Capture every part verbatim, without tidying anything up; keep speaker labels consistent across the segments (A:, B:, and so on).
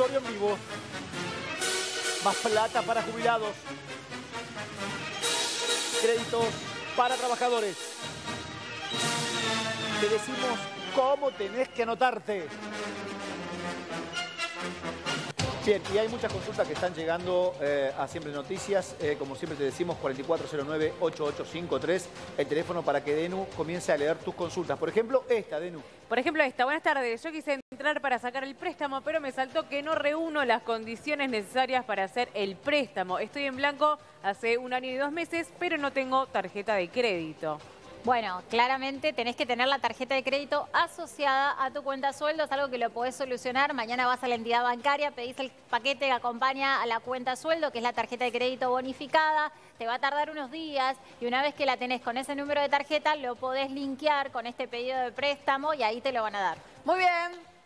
A: consultorio en vivo. Más plata para jubilados. Créditos para trabajadores. Te decimos cómo tenés que anotarte. Bien, y hay muchas consultas que están llegando eh, a Siempre Noticias. Eh, como siempre te decimos, cuatro cuatro cero nueve, ocho ocho cinco tres, el teléfono para que Denu comience a leer tus consultas. Por ejemplo, esta, Denu.
B: Por ejemplo, esta. Buenas tardes. Yo quise entrar para sacar el préstamo, pero me saltó que no reúno las condiciones necesarias para hacer el préstamo. Estoy en blanco hace un año y dos meses, pero no tengo tarjeta de crédito.
C: Bueno, claramente tenés que tener la tarjeta de crédito asociada a tu cuenta sueldo, es algo que lo podés solucionar. Mañana vas a la entidad bancaria, pedís el paquete que acompaña a la cuenta sueldo, que es la tarjeta de crédito bonificada. Te va a tardar unos días y una vez que la tenés con ese número de tarjeta, lo podés linkear con este pedido de préstamo y ahí te lo van a dar.
D: Muy bien.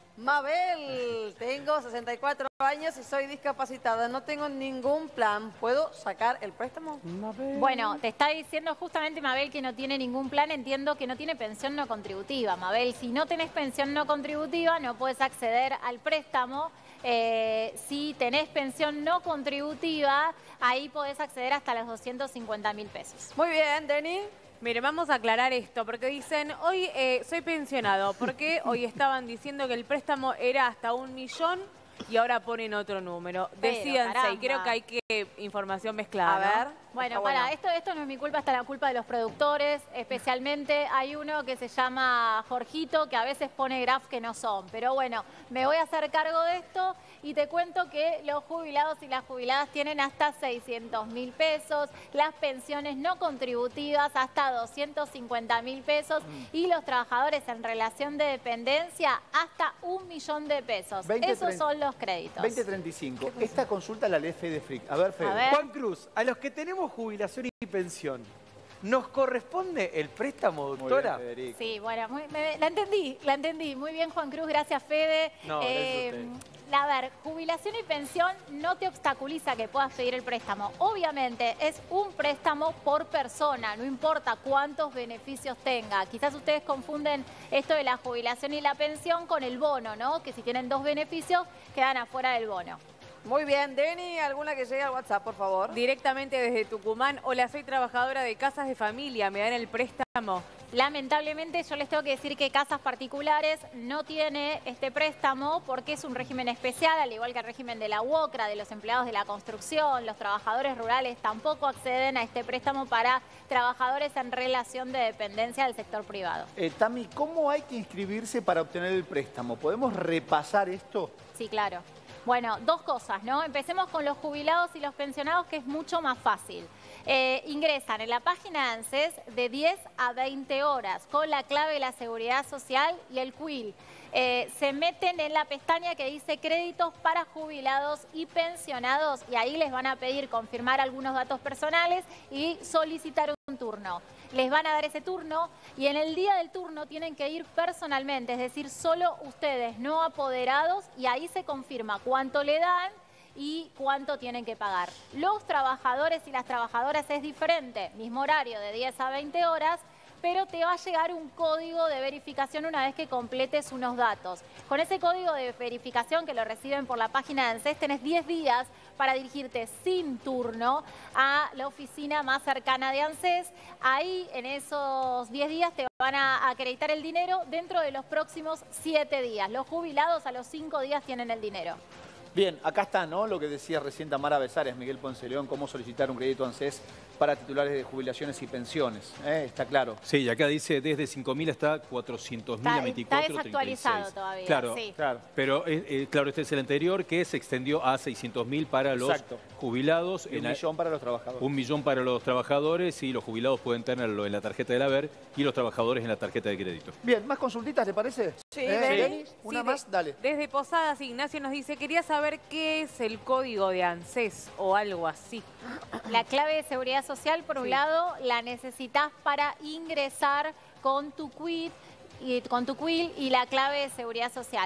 D: Mabel, tengo sesenta y cuatro años y soy discapacitada. No tengo ningún plan. ¿Puedo sacar el préstamo?
A: Mabel.
C: Bueno, te está diciendo justamente Mabel que no tiene ningún plan. Entiendo que no tiene pensión no contributiva. Mabel, si no tenés pensión no contributiva, no puedes acceder al préstamo. Eh, si tenés pensión no contributiva, ahí podés acceder hasta los doscientos cincuenta mil pesos.
D: Muy bien, Deni.
B: Mire, vamos a aclarar esto, porque dicen, hoy eh, soy pensionado, porque hoy estaban diciendo que el préstamo era hasta un millón y ahora ponen otro número.
C: Pero,
B: Decídanse, y
C: caramba.
B: creo que hay que información mezclada,
D: A ver.
B: ¿no?
C: Bueno,
D: Está
C: para,
D: bueno.
C: esto, esto no es mi culpa, está la culpa de los productores, especialmente hay uno que se llama Jorgito, que a veces pone graf que no son. Pero bueno, me voy a hacer cargo de esto y te cuento que los jubilados y las jubiladas tienen hasta seiscientos mil pesos, las pensiones no contributivas hasta doscientos cincuenta mil pesos
A: Mm.
C: y los trabajadores en relación de dependencia hasta un millón de pesos.
A: veinte,
C: Esos
A: treinta.
C: son los créditos.
A: veinte treinta y cinco. Esta consulta la lee Fede Frick. A ver, Fede.
C: A ver.
E: Juan Cruz, a los que tenemos jubilación y pensión, ¿nos corresponde el préstamo,
A: Muy bien,
E: doctora?
A: Federico.
C: Sí, bueno, muy- me- la entendí, la entendí. Muy bien, Juan Cruz, gracias, Fede.
E: No, gracias a
C: a ver, jubilación y pensión no te obstaculiza que puedas pedir el préstamo. Obviamente, es un préstamo por persona, no importa cuántos beneficios tenga. Quizás ustedes confunden esto de la jubilación y la pensión con el bono, ¿no? Que si tienen dos beneficios, quedan afuera del bono.
D: Muy bien, Deni. ¿Alguna que llegue al WhatsApp, por favor?
B: Directamente desde Tucumán. Hola, soy trabajadora de casas de familia. ¿Me dan el préstamo?
C: Lamentablemente yo les tengo que decir que Casas Particulares no tiene este préstamo porque es un régimen especial, al igual que el régimen de la UOCRA, de los empleados de la construcción, los trabajadores rurales tampoco acceden a este préstamo para trabajadores en relación de dependencia del sector privado.
A: Eh, Tami, ¿cómo hay que inscribirse para obtener el préstamo? ¿Podemos repasar esto?
C: Sí, claro. Bueno, dos cosas, ¿no? Empecemos con los jubilados y los pensionados, que es mucho más fácil. Eh, ingresan en la página de ANSES de diez a veinte horas con la clave de la Seguridad Social y el quil. Eh, se meten en la pestaña que dice créditos para jubilados y pensionados y ahí les van a pedir confirmar algunos datos personales y solicitar un turno. Les van a dar ese turno y en el día del turno tienen que ir personalmente, es decir, solo ustedes, no apoderados, y ahí se confirma cuánto le dan y cuánto tienen que pagar. Los trabajadores y las trabajadoras es diferente, mismo horario de diez a veinte horas, pero te va a llegar un código de verificación una vez que completes unos datos. Con ese código de verificación que lo reciben por la página de ANSES, tenés diez días para dirigirte sin turno a la oficina más cercana de ANSES. Ahí, en esos diez días, te van a acreditar el dinero dentro de los próximos siete días. Los jubilados a los cinco días tienen el dinero.
A: Bien, acá está, ¿no? Lo que decía recién Tamara Besares, Miguel Ponce León, cómo solicitar un crédito ANSES para titulares de jubilaciones y pensiones. ¿eh? Está claro.
F: Sí, y acá dice desde cinco mil hasta cuatrocientos mil a
C: Está,
F: veinticuatro,
C: está desactualizado
F: treinta y seis.
C: todavía.
F: Claro,
C: Sí.
A: Claro.
F: pero eh, eh, claro, este es el anterior que se extendió a seiscientos mil para los
A: Exacto.
F: jubilados.
A: Y un
F: en-
A: millón para los trabajadores.
F: Un millón para los trabajadores y los jubilados pueden tenerlo en la tarjeta del haber y los trabajadores en la tarjeta de crédito.
A: Bien, ¿más consultitas, le parece?
D: Sí,
A: ¿Eh,
D: Deni.
A: Denis? Una
B: Sí,
A: más,
B: de-
A: dale.
B: Desde Posadas, Ignacio nos dice, quería saber qué es el código de ANSES o algo así.
C: La clave de seguridad social, por un
B: Sí.
C: lado, la necesitas para ingresar con tu quit y con tu quil y la clave de seguridad social.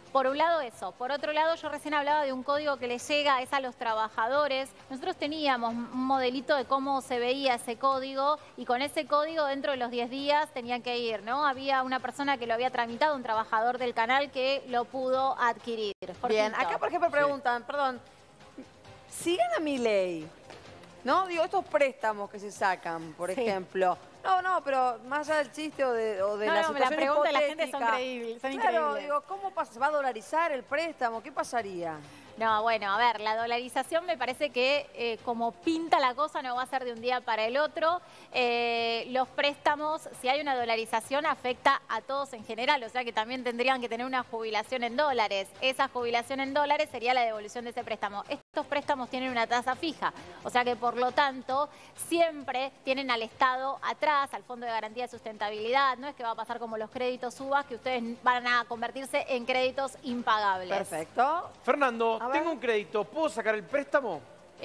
C: Por un lado eso. Por otro lado, yo recién hablaba de un código que les llega, es a los trabajadores. Nosotros teníamos un modelito de cómo se veía ese código y con ese código dentro de los diez días tenían que ir, ¿no? Había una persona que lo había tramitado, un trabajador del canal que lo pudo adquirir.
D: Bien,
C: Jorgito.
D: acá por ejemplo preguntan, perdón, si gana Milei, ¿no? Digo, estos préstamos que se sacan, por
C: Sí.
D: ejemplo. No, no, pero más allá del chiste o de, o de
C: No,
D: la
C: no, la
D: situación
C: pregunta de la gente
D: hipotética.
C: son creíbles, son
D: Claro,
C: increíbles.
D: digo, ¿cómo pasa? ¿Se va a dolarizar el préstamo? ¿Qué pasaría?
C: No, bueno, a ver, la dolarización me parece que eh, como pinta la cosa no va a ser de un día para el otro. Eh, los préstamos, si hay una dolarización, afecta a todos en general, o sea que también tendrían que tener una jubilación en dólares. Esa jubilación en dólares sería la devolución de ese préstamo. Estos préstamos tienen una tasa fija, o sea que por lo tanto siempre tienen al Estado atrás, al Fondo de Garantía de Sustentabilidad. No es que va a pasar como los créditos UBA, que ustedes van a convertirse en créditos impagables.
D: Perfecto.
E: Fernando,
D: A ver.
E: tengo un crédito, ¿puedo sacar el préstamo?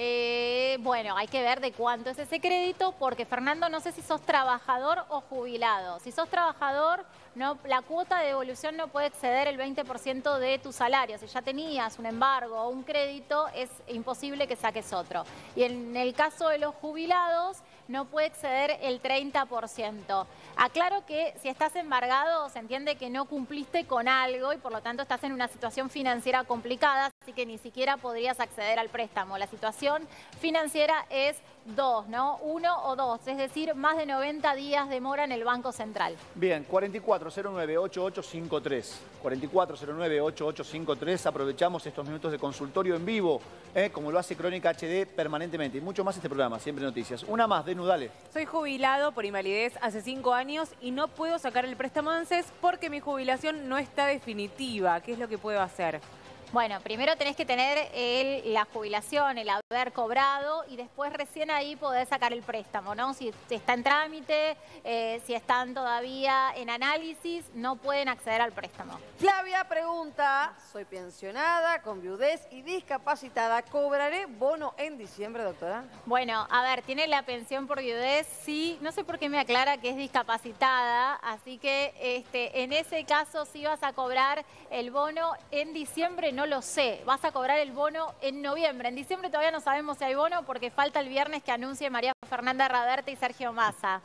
C: Eh, bueno, hay que ver de cuánto es ese crédito, porque Fernando, no sé si sos trabajador o jubilado. Si sos trabajador, no, la cuota de devolución no puede exceder el veinte por ciento de tu salario. Si ya tenías un embargo o un crédito, es imposible que saques otro. Y en el caso de los jubilados, no puede exceder el treinta por ciento. Aclaro que si estás embargado, se entiende que no cumpliste con algo y por lo tanto estás en una situación financiera complicada, así que ni siquiera podrías acceder al préstamo. La situación financiera es dos, ¿no? Uno o dos, es decir, más de noventa días de mora en el Banco Central.
A: Bien, cuatro cuatro cero nueve ocho ocho cinco tres. cuatro cuatro cero nueve ocho ocho cinco tres. Aprovechamos estos minutos de consultorio en vivo, ¿eh? Como lo hace Crónica H D permanentemente. Y mucho más este programa, siempre noticias. Una más, Denu, dale.
B: Soy jubilado por invalidez hace cinco años y no puedo sacar el préstamo ANSES porque mi jubilación no está definitiva. ¿Qué es lo que puedo hacer?
C: Bueno, primero tenés que tener el- la jubilación, el haber cobrado y después recién ahí podés sacar el préstamo, ¿no? Si está en trámite, eh, si están todavía en análisis, no pueden acceder al préstamo.
D: Flavia pregunta, soy pensionada, con viudez y discapacitada, ¿cobraré bono en diciembre, doctora?
C: Bueno, a ver, tiene la pensión por viudez, sí, no sé por qué me aclara que es discapacitada, así que este, en ese caso sí vas a cobrar el bono en diciembre, no lo sé, vas a cobrar el bono en noviembre. En diciembre todavía no sabemos si hay bono porque falta el viernes que anuncie María Fernanda Raderte y Sergio Massa.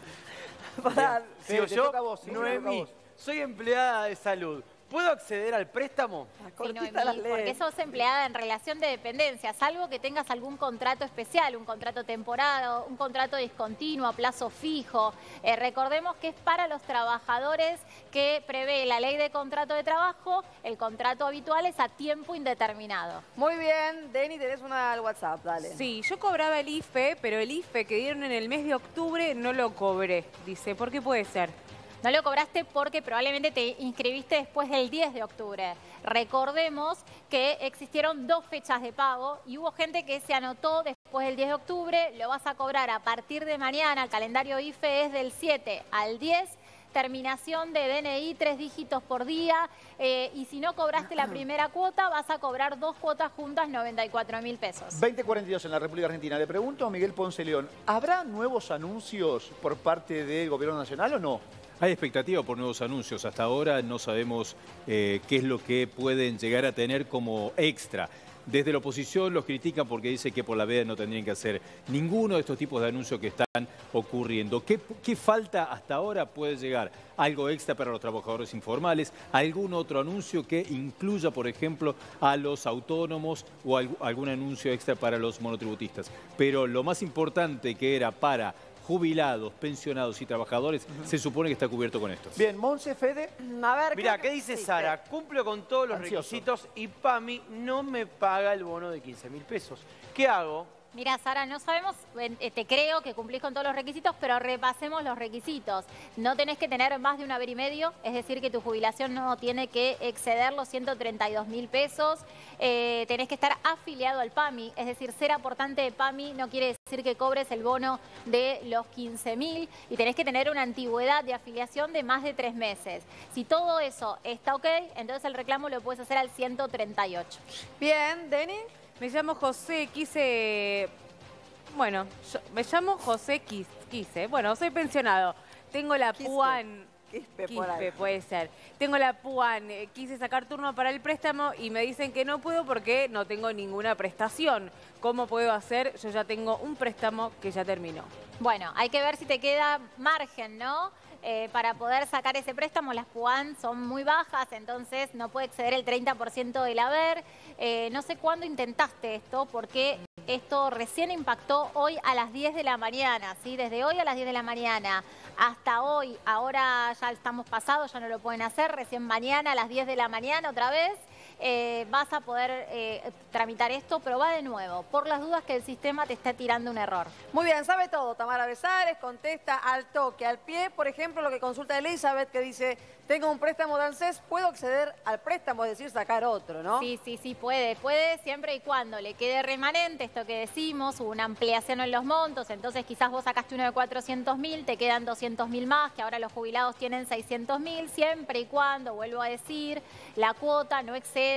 D: Para-
E: Sigo
A: te
E: yo,
A: toca a vos, sí, te toca a
E: Noemí,
A: vos.
E: soy empleada de salud. ¿Puedo acceder al préstamo?
C: Sí,
D: cortita
C: Noemí,
D: las
C: porque
D: leyes.
C: sos empleada en relación de dependencia, salvo que tengas algún contrato especial, un contrato temporal, un contrato discontinuo, a plazo fijo. Eh, recordemos que es para los trabajadores que prevé la ley de contrato de trabajo, el contrato habitual es a tiempo indeterminado.
D: Muy bien, Deni, tenés una al WhatsApp, dale.
B: Sí, yo cobraba el I F E, pero el I F E que dieron en el mes de octubre no lo cobré. Dice, ¿por qué puede ser?
C: No lo cobraste porque probablemente te inscribiste después del diez de octubre. Recordemos que existieron dos fechas de pago y hubo gente que se anotó después del diez de octubre. Lo vas a cobrar a partir de mañana. El calendario I F E es del siete al diez. Terminación de D N I, tres dígitos por día. Eh, y si no cobraste la primera cuota, vas a cobrar dos cuotas juntas, noventa y cuatro mil pesos.
A: veinte cuarenta y dos en la República Argentina. Le pregunto a Miguel Ponce León, ¿habrá nuevos anuncios por parte del Gobierno Nacional o no?
F: Hay expectativa por nuevos anuncios. Hasta ahora no sabemos eh, qué es lo que pueden llegar a tener como extra. Desde la oposición los critican porque dice que por la veda no tendrían que hacer ninguno de estos tipos de anuncios que están ocurriendo. ¿Qué, qué falta hasta ahora? Puede llegar algo extra para los trabajadores informales, algún otro anuncio que incluya, por ejemplo, a los autónomos o alg- algún anuncio extra para los monotributistas. Pero lo más importante que era para jubilados, pensionados y trabajadores, se supone que está cubierto con estos.
A: Bien, Monse, Fede.
D: A ver,
E: Mirá,
D: creo
E: ¿qué
D: que-
E: dice
D: sí,
E: Sara?
D: Fede.
E: Cumplo con todos los
A: Ansioso.
E: requisitos y PAMI no me paga el bono de quince mil pesos. ¿Qué hago?
C: Mira, Sara, no sabemos, eh, te creo que cumplís con todos los requisitos, pero repasemos los requisitos. No tenés que tener más de un haber y medio, es decir, que tu jubilación no tiene que exceder los ciento treinta y dos mil pesos. Eh, tenés que estar afiliado al PAMI, es decir, ser aportante de PAMI no quiere decir que cobres el bono de los quince mil y tenés que tener una antigüedad de afiliación de más de tres meses. Si todo eso está ok, entonces el reclamo lo puedes hacer al ciento treinta y ocho.
D: Bien, Deni.
B: Me llamo José, quise... Bueno, yo- me llamo José Quis- Quise. Bueno, soy pensionado. Tengo la
D: Quise.
B: púa en...
D: Quispe, por ahí.
B: Quispe, puede ser. Tengo la PUAN, eh, quise sacar turno para el préstamo y me dicen que no puedo porque no tengo ninguna prestación. ¿Cómo puedo hacer? Yo ya tengo un préstamo que ya terminó.
C: Bueno, hay que ver si te queda margen, ¿no? Eh, para poder sacar ese préstamo, las PUAN son muy bajas, entonces no puede exceder el treinta por ciento del haber. Eh, no sé cuándo intentaste esto, porque esto recién impactó hoy a las diez de la mañana, ¿sí? Desde hoy a las diez de la mañana hasta hoy, ahora ya estamos pasados, ya no lo pueden hacer, recién mañana a las diez de la mañana otra vez. Eh, vas a poder eh, tramitar esto, pero va de nuevo, por las dudas que el sistema te está tirando un error.
D: Muy bien, sabe todo. Tamara Besares contesta al toque, al pie. Por ejemplo, lo que consulta Elizabeth, que dice, tengo un préstamo de ANSES, puedo acceder al préstamo, es decir, sacar otro, ¿no?
C: Sí, sí, sí, puede. Puede siempre y cuando le quede remanente, esto que decimos, hubo una ampliación en los montos, entonces quizás vos sacaste uno de cuatrocientos mil, te quedan doscientos mil más, que ahora los jubilados tienen seiscientos mil, siempre y cuando, vuelvo a decir, la cuota no exceda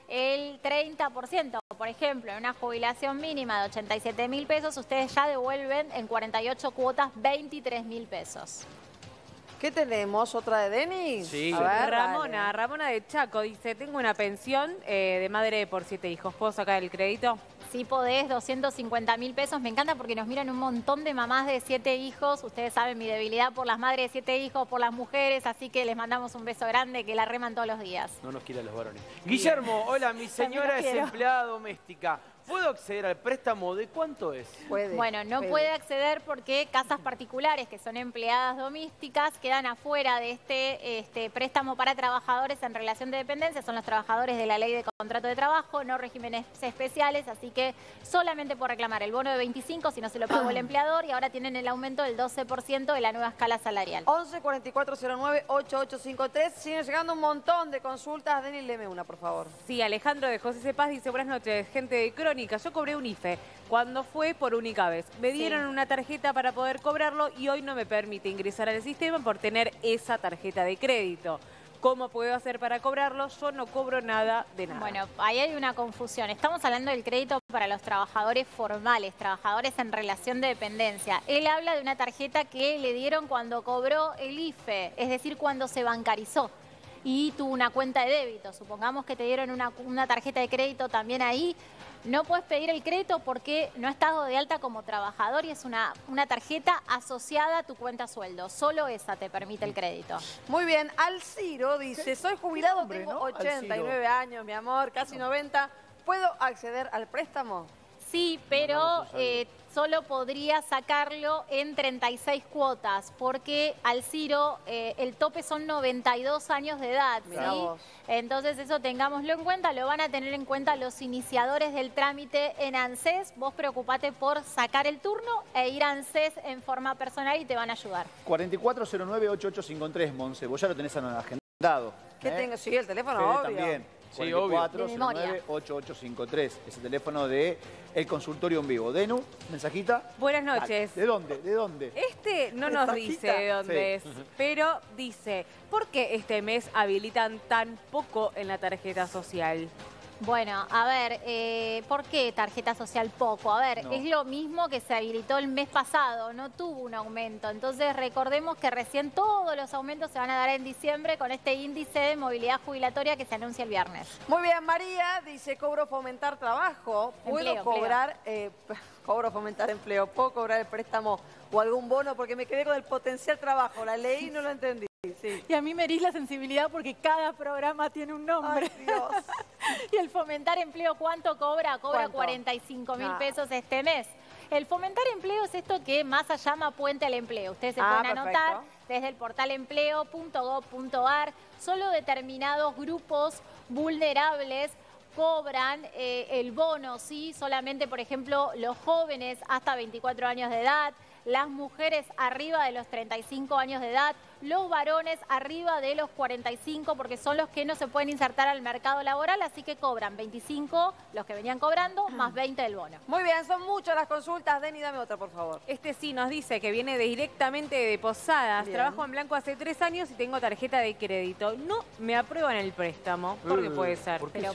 C: el treinta por ciento. Por ejemplo, en una jubilación mínima de ochenta y siete mil pesos, ustedes ya devuelven en cuarenta y ocho cuotas veintitrés mil pesos.
D: ¿Qué tenemos? ¿Otra de Denis?
E: Sí.
D: A ver,
B: Ramona,
D: dale.
B: Ramona de Chaco dice, tengo una pensión eh, de madre por siete hijos. ¿Puedo sacar el crédito?
C: Si podés, doscientos cincuenta mil pesos. Me encanta porque nos miran un montón de mamás de siete hijos. Ustedes saben mi debilidad por las madres de siete hijos, por las mujeres, así que les mandamos un beso grande, que la reman todos los días.
E: No nos quieren los varones. Guillermo, hola, mi señora es
C: quiero.
E: empleada doméstica. ¿Puedo acceder al préstamo? ¿De cuánto es?
D: Puede,
C: Bueno, no
D: puede.
C: puede acceder porque casas particulares que son empleadas domésticas quedan afuera de este, este préstamo para trabajadores en relación de dependencia. Son los trabajadores de la ley de contrato de trabajo, no regímenes especiales, así que solamente por reclamar el bono de veinticinco si no se lo pagó el empleador, y ahora tienen el aumento del doce por ciento de la nueva escala salarial.
D: once cuarenta y cuatro cero nueve ochenta y ocho cincuenta y tres. Siguen llegando un montón de consultas. Denis, léeme una, por favor.
B: Sí, Alejandro de José Cepaz dice, buenas noches, gente de Crónica. Yo cobré un I F E cuando fue por única vez. Me dieron
C: Sí.
B: una tarjeta para poder cobrarlo y hoy no me permite ingresar al sistema por tener esa tarjeta de crédito. ¿Cómo puedo hacer para cobrarlo? Yo no cobro nada de nada.
C: Bueno, ahí hay una confusión. Estamos hablando del crédito para los trabajadores formales, trabajadores en relación de dependencia. Él habla de una tarjeta que le dieron cuando cobró el I F E, es decir, cuando se bancarizó y tuvo una cuenta de débito. Supongamos que te dieron una, una tarjeta de crédito también ahí. No puedes pedir el crédito porque no estás dado de alta como trabajador y es una, una tarjeta asociada a tu cuenta sueldo. Solo esa te permite el crédito.
D: Muy bien, Alciro dice, soy jubilado,
A: nombre,
D: tengo
A: ¿no?
D: ochenta y nueve
A: Alciro.
D: años, mi amor, casi noventa. ¿Puedo acceder al préstamo?
C: Sí, pero eh, solo podría sacarlo en treinta y seis cuotas, porque al Ciro eh, el tope son noventa y dos años de edad,
D: Mirá
C: ¿sí?
D: vos.
C: Entonces eso tengámoslo en cuenta, lo van a tener en cuenta los iniciadores del trámite en ANSES. Vos preocupate por sacar el turno e ir a ANSES en forma personal y te van a ayudar.
A: cuarenta y cuatro cero nueve ochenta y ocho cincuenta y tres, Monse. Vos ya lo tenés agendado.
D: ¿Qué
A: ¿eh?
D: tengo? Sí, el teléfono,
A: Fede
D: obvio.
A: también.
E: Sí, obvio.
A: cuarenta y cuatro
C: De
A: cero
C: memoria.
A: nueve ochenta y ocho cincuenta y tres. Es el teléfono de el consultorio en vivo. Denu, mensajita.
B: Buenas noches.
A: ¿De dónde? ¿De dónde?
B: Este no nos dice de dónde
A: Sí.
B: es, pero dice, ¿por qué este mes habilitan tan poco en la tarjeta social?
C: Bueno, a ver, eh, ¿por qué tarjeta social poco? A ver,
A: No.
C: es lo mismo que se habilitó el mes pasado, no tuvo un aumento. Entonces recordemos que recién todos los aumentos se van a dar en diciembre con este índice de movilidad jubilatoria que se anuncia el viernes.
D: Muy bien, María dice, cobro fomentar trabajo. ¿Puedo
C: Empleo,
D: cobrar, eh, cobro fomentar empleo, puedo cobrar el préstamo o algún bono? Porque me quedé con el potencial trabajo. La leí y no lo entendí. Sí.
C: Y a mí me herís la sensibilidad porque cada programa tiene un nombre.
D: Ay, Dios.
C: Y el fomentar empleo, ¿cuánto cobra? Cobra
D: ¿Cuánto?
C: cuarenta y cinco mil
D: Ah.
C: pesos este mes. El fomentar empleo es esto que Massa llama puente al empleo. Ustedes se
D: Ah,
C: pueden anotar
D: perfecto.
C: desde el portal empleo punto gob punto ar. Solo determinados grupos vulnerables cobran eh, el bono, ¿sí? Solamente, por ejemplo, los jóvenes hasta veinticuatro años de edad, las mujeres arriba de los treinta y cinco años de edad, los varones arriba de los cuarenta y cinco, porque son los que no se pueden insertar al mercado laboral, así que cobran veinticinco los que venían cobrando, más veinte del bono.
D: Muy bien, son muchas las consultas. Deni, dame otra, por favor.
B: Este sí nos dice que viene directamente de Posadas.
D: Bien.
B: Trabajo en blanco hace tres años y tengo tarjeta de crédito. No me aprueban el préstamo. ¿Por qué
E: Eh,
B: puede ser?
E: ¿por qué
C: ¿Pero
E: será?
C: por qué?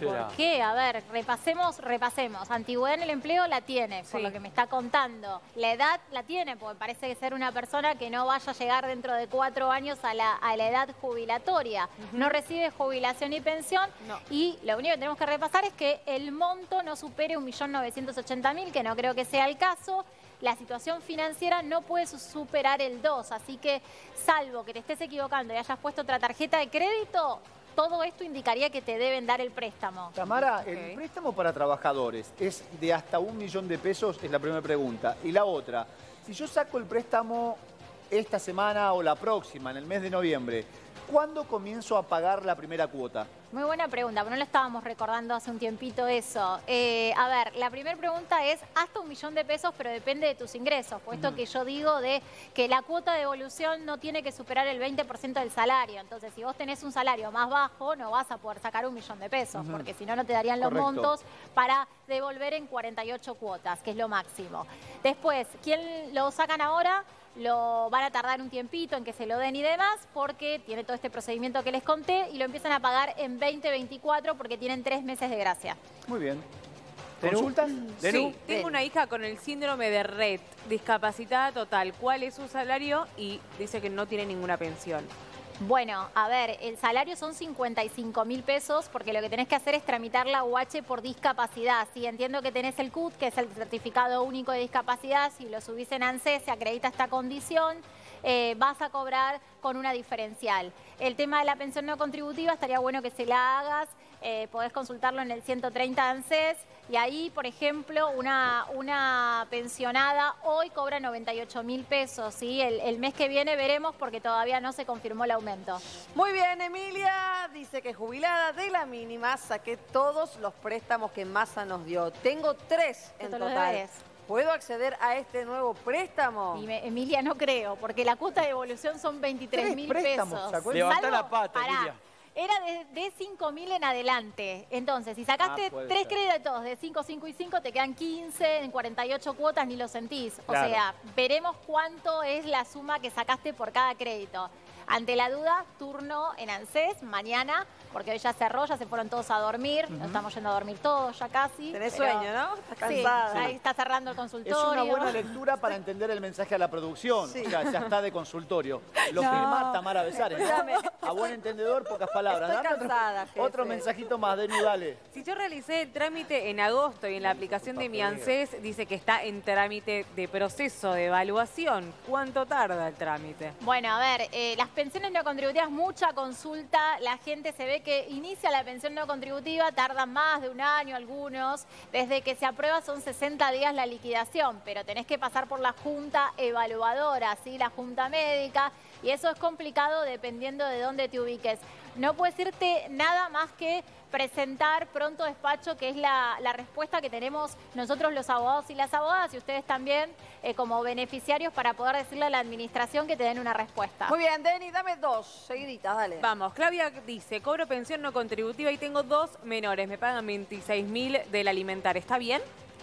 C: qué? A ver, repasemos, repasemos. Antigüedad en el empleo la tiene, por
B: Sí.
C: lo que me está contando. La edad la tiene, porque parece ser una persona que no vaya a llegar dentro de cuatro años a la, a la edad jubilatoria. Uh-huh. No recibe jubilación y pensión. No. Y lo único que tenemos que repasar es que el monto no supere un millón novecientos ochenta mil, que no creo que sea el caso. La situación financiera no puede superar el dos, así que salvo que te estés equivocando y hayas puesto otra tarjeta de crédito, todo esto indicaría que te deben dar el préstamo.
A: Tamara,
B: okay.
A: el préstamo para trabajadores es de hasta un millón de pesos, es la primera pregunta. Y la otra, si yo saco el préstamo esta semana o la próxima, en el mes de noviembre, ¿cuándo comienzo a pagar la primera cuota?
C: Muy buena pregunta, pero no lo estábamos recordando hace un tiempito eso. Eh, a ver, la primera pregunta es hasta un millón de pesos, pero depende de tus ingresos. Por esto mm. que yo digo de que la cuota de devolución no tiene que superar el veinte por ciento del salario. Entonces, si vos tenés un salario más bajo, no vas a poder sacar un millón de pesos, uh-huh. porque si no, no te darían los
A: Correcto.
C: montos para devolver en cuarenta y ocho cuotas, que es lo máximo. Después, ¿quién lo sacan ahora? Lo van a tardar un tiempito en que se lo den y demás, porque tiene todo este procedimiento que les conté y lo empiezan a pagar en veinte veinticuatro porque tienen tres meses de gracia.
A: Muy bien. ¿Consultas?
B: Sí, tengo una hija con el síndrome de Rett, discapacitada total. ¿Cuál es su salario? Y dice que no tiene ninguna pensión.
C: Bueno, a ver, el salario son cincuenta y cinco mil pesos porque lo que tenés que hacer es tramitar la U H por discapacidad. Sí, entiendo que tenés el C U T, que es el Certificado Único de Discapacidad. Si lo subís en ANSES, se acredita esta condición, eh, vas a cobrar con una diferencial. El tema de la pensión no contributiva, estaría bueno que se la hagas. Eh, podés consultarlo en el ciento treinta de ANSES y ahí, por ejemplo, una, una pensionada hoy cobra noventa y ocho mil pesos, ¿sí? El, el mes que viene veremos porque todavía no se confirmó el aumento.
D: Muy bien, Emilia dice que jubilada de la mínima saqué todos los préstamos que Massa nos dio. Tengo tres en total. ¿Puedo acceder a este nuevo préstamo?
C: Y me, Emilia, no creo, porque la cuota de devolución son veintitrés mil pesos.
E: Levanta la pata,
C: Pará.
E: Emilia.
C: Era de, de cinco mil en adelante. Entonces, si sacaste
A: ah,
C: tres
A: ser.
C: créditos de cinco, cinco y cinco, te quedan quince, en cuarenta y ocho cuotas ni lo sentís.
A: Claro.
C: O sea, veremos cuánto es la suma que sacaste por cada crédito. Ante la duda, turno en ANSES mañana, porque hoy ya cerró, ya se fueron todos a dormir. Uh-huh. Nos estamos yendo a dormir todos ya casi.
D: Tenés
C: pero...
D: sueño, ¿no? Estás cansada.
C: Sí, ahí está cerrando el consultorio.
A: Es una buena lectura para entender el mensaje a la producción. Sí. O sea, ya está de consultorio. Lo no. firma Tamara Besares, ¿no? A buen entendedor, pocas palabras.
D: Estoy
A: Dame
D: cansada,
A: otro, otro mensajito más, Denu, dale.
B: Si yo realicé el trámite en agosto y en la aplicación de mi ANSES dice que está en trámite de proceso de evaluación, ¿cuánto tarda el trámite?
C: Bueno, a ver, eh, las pensiones no contributivas, mucha consulta, la gente se ve que inicia la pensión no contributiva, tarda más de un año algunos, desde que se aprueba son sesenta días la liquidación, pero tenés que pasar por la junta evaluadora, ¿sí? La junta médica, y eso es complicado dependiendo de dónde te ubiques. No puedes irte nada más que presentar pronto despacho, que es la, la respuesta que tenemos nosotros los abogados y las abogadas, y ustedes también eh, como beneficiarios, para poder decirle a la administración que te den una respuesta.
D: Muy bien, Deni, dame dos seguiditas, dale.
B: Vamos, Claudia dice, cobro pensión no contributiva y tengo dos menores, me pagan veintiséis mil del alimentar, ¿está bien?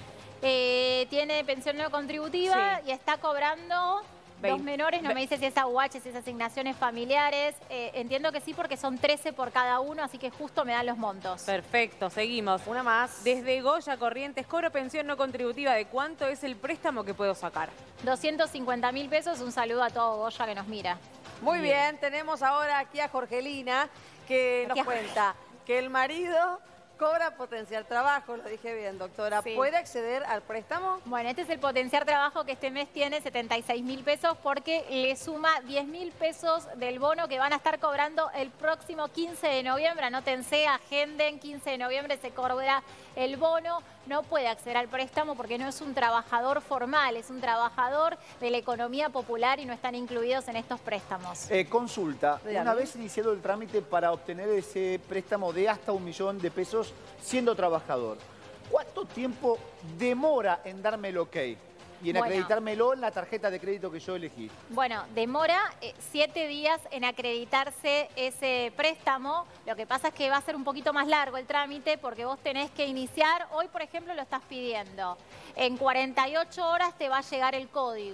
C: Eh, tiene pensión no contributiva sí. y está cobrando... Dos menores, no me dice si es A U H, si es asignaciones familiares. Eh, entiendo que sí, porque son trece por cada uno, así que justo me dan los montos.
B: Perfecto, seguimos.
D: Una más.
B: Desde Goya Corrientes, cobro pensión no contributiva. ¿De cuánto es el préstamo que puedo sacar?
C: doscientos cincuenta mil pesos. Un saludo a todo Goya que nos mira.
D: Muy bien, bien. Tenemos ahora aquí a Jorgelina, que nos cuenta que el marido... cobra potenciar trabajo, lo dije bien, doctora. Sí. ¿Puede acceder al préstamo?
C: Bueno, este es el potenciar trabajo que este mes tiene setenta y seis mil pesos porque le suma diez mil pesos del bono que van a estar cobrando el próximo quince de noviembre. Anótense, agenden, quince de noviembre se cobra el bono. No puede acceder al préstamo porque no es un trabajador formal, es un trabajador de la economía popular y no están incluidos en estos préstamos.
A: Eh, consulta, una vez iniciado el trámite para obtener ese préstamo de hasta un millón de pesos siendo trabajador, ¿cuánto tiempo demora en darme el ok y en bueno, acreditármelo en la tarjeta de crédito que yo elegí?
C: Bueno, demora eh, siete días en acreditarse ese préstamo. Lo que pasa es que va a ser un poquito más largo el trámite porque vos tenés que iniciar, hoy por ejemplo lo estás pidiendo, en cuarenta y ocho horas te va a llegar el código.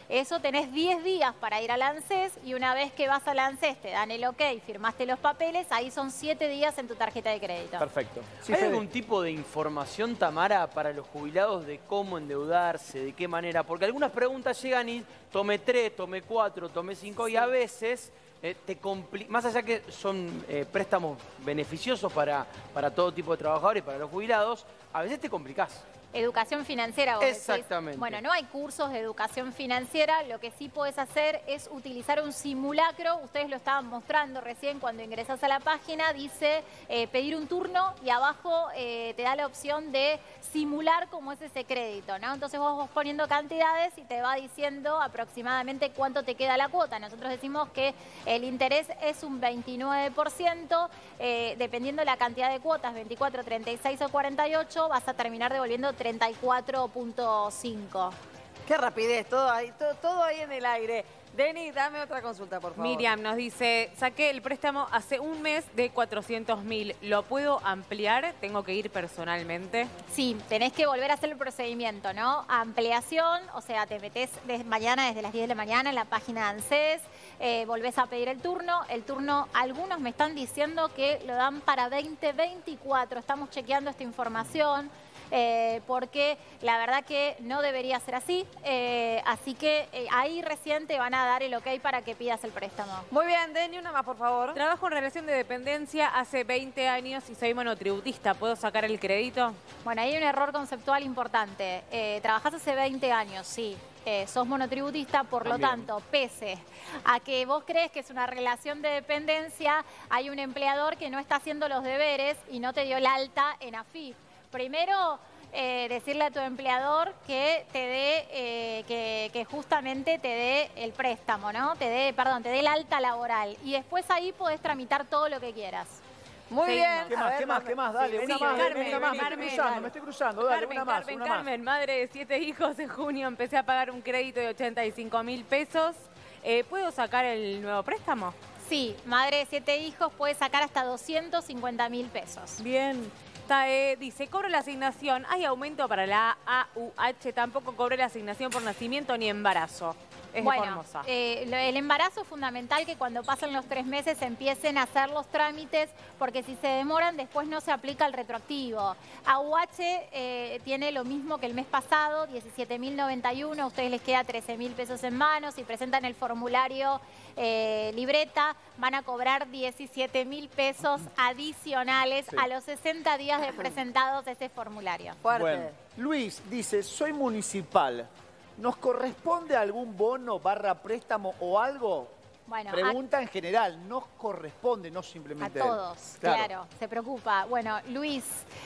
C: Eso tenés diez días para ir al ANSES y una vez que vas al ANSES te dan el ok, firmaste los papeles, ahí son siete días en tu tarjeta de crédito.
A: Perfecto. Sí,
E: ¿Hay
A: Fede.
E: algún tipo de información, Tamara, para los jubilados de cómo endeudarse, de qué manera? Porque algunas preguntas llegan y tomé tres, tomé cuatro, tomé cinco, sí. Y a veces eh, te compli- más allá que son eh, préstamos beneficiosos para, para todo tipo de trabajadores, para los jubilados, a veces te complicás.
C: Educación financiera. Vos
E: Exactamente.
C: Decís. Bueno, no hay cursos de educación financiera. Lo que sí podés hacer es utilizar un simulacro. Ustedes lo estaban mostrando recién cuando ingresás a la página. Dice eh, pedir un turno y abajo eh, te da la opción de simular cómo es ese crédito, ¿no? Entonces vos vas poniendo cantidades y te va diciendo aproximadamente cuánto te queda la cuota. Nosotros decimos que el interés es un veintinueve por ciento. Eh, dependiendo de la cantidad de cuotas, veinticuatro, treinta y seis o cuarenta y ocho, vas a terminar devolviendo treinta y cuatro punto cinco.
D: Qué rapidez, todo ahí, todo, todo ahí en el aire. Deni, dame otra consulta, por favor.
B: Miriam nos dice, saqué el préstamo hace un mes de cuatrocientos mil. ¿Lo puedo ampliar? ¿Tengo que ir personalmente?
C: Sí, tenés que volver a hacer el procedimiento, ¿no? Ampliación, o sea, te metés desde mañana, desde las diez de la mañana en la página de ANSES, eh, volvés a pedir el turno. El turno, algunos me están diciendo que lo dan para veinte veinticuatro. Estamos chequeando esta información. Eh, porque la verdad que no debería ser así, eh, así que eh, ahí recién te van a dar el ok para que pidas el préstamo.
D: Muy bien, Deni, una más, por favor.
B: Trabajo en relación de dependencia hace veinte años y soy monotributista. ¿Puedo sacar el crédito?
C: Bueno, ahí hay un error conceptual importante. Eh, trabajás hace veinte años, sí. Eh, sos monotributista, por
A: También.
C: lo tanto, pese a que vos crees que es una relación de dependencia, hay un empleador que no está haciendo los deberes y no te dio el alta en A F I. Primero, eh, decirle a tu empleador que te dé, eh, que, que justamente te dé el préstamo, ¿no? Te dé, perdón, te dé el alta laboral. Y después ahí podés tramitar todo lo que quieras.
D: Muy
B: Sí,
D: bien.
A: ¿Qué
D: A
A: más?
D: ver,
A: ¿Qué más?
D: mame.
A: ¿Qué más? Dale,
B: Sí,
A: una
B: sí,
A: más,
B: Carmen,
A: una más. Me
B: Carmen,
A: estoy cruzando,
B: dale.
A: me estoy cruzando. Dale,
B: Carmen,
A: una más,
B: Carmen,
A: una
B: Carmen, madre de siete hijos, en junio empecé a pagar un crédito de ochenta y cinco mil pesos. Eh, ¿Puedo sacar el nuevo préstamo?
C: Sí, madre de siete hijos puede sacar hasta doscientos cincuenta mil pesos.
B: Bien. Tae dice, cobro la asignación, ¿hay aumento para la A U H? Tampoco cobré la asignación por nacimiento ni embarazo. Es de
C: Bueno,
B: Formosa.
C: eh, lo- el embarazo es fundamental que cuando pasen los tres meses empiecen a hacer los trámites, porque si se demoran después no se aplica el retroactivo. A U H eh, tiene lo mismo que el mes pasado, diecisiete mil noventa y uno, a ustedes les queda trece mil pesos en manos, si presentan el formulario eh, libreta van a cobrar diecisiete mil pesos adicionales
A: Sí.
C: a los sesenta días de presentados ese formulario.
D: Fuerte.
A: Bueno, Luis dice, soy municipal. ¿Nos corresponde algún bono barra préstamo o algo?
C: Bueno,
A: Pregunta en general, nos corresponde, no
C: A
A: simplemente a él.
C: todos, claro. se preocupa. Bueno, Luis,